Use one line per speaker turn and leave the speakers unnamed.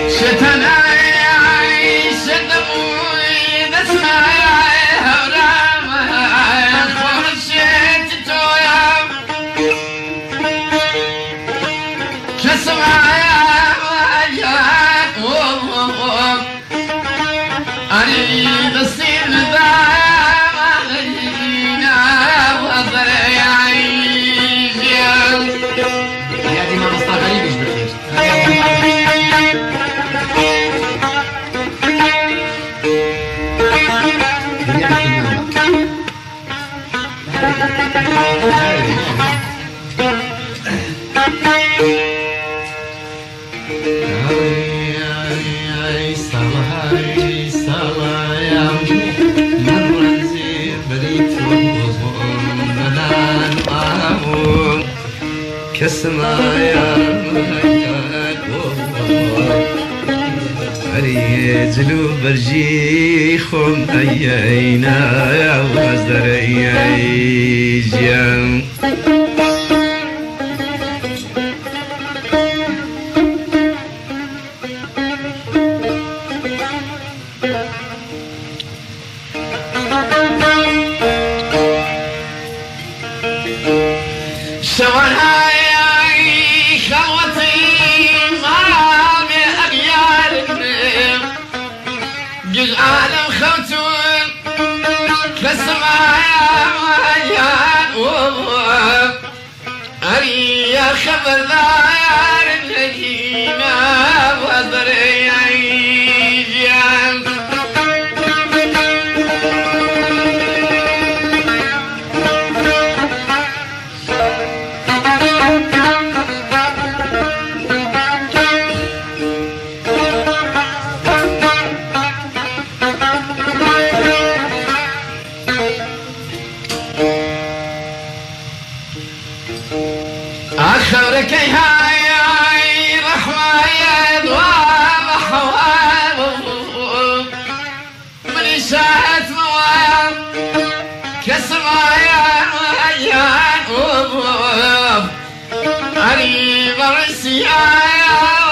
كسمايا جلو برجي خم أيينا يا وزر أيجيان
عالم خوتون كسمايا هري خبر دار الذين وضري أخبرك هاي رحمة يا دوام حوام من إشاعة موام كسرايا وأيان قريب رسيايا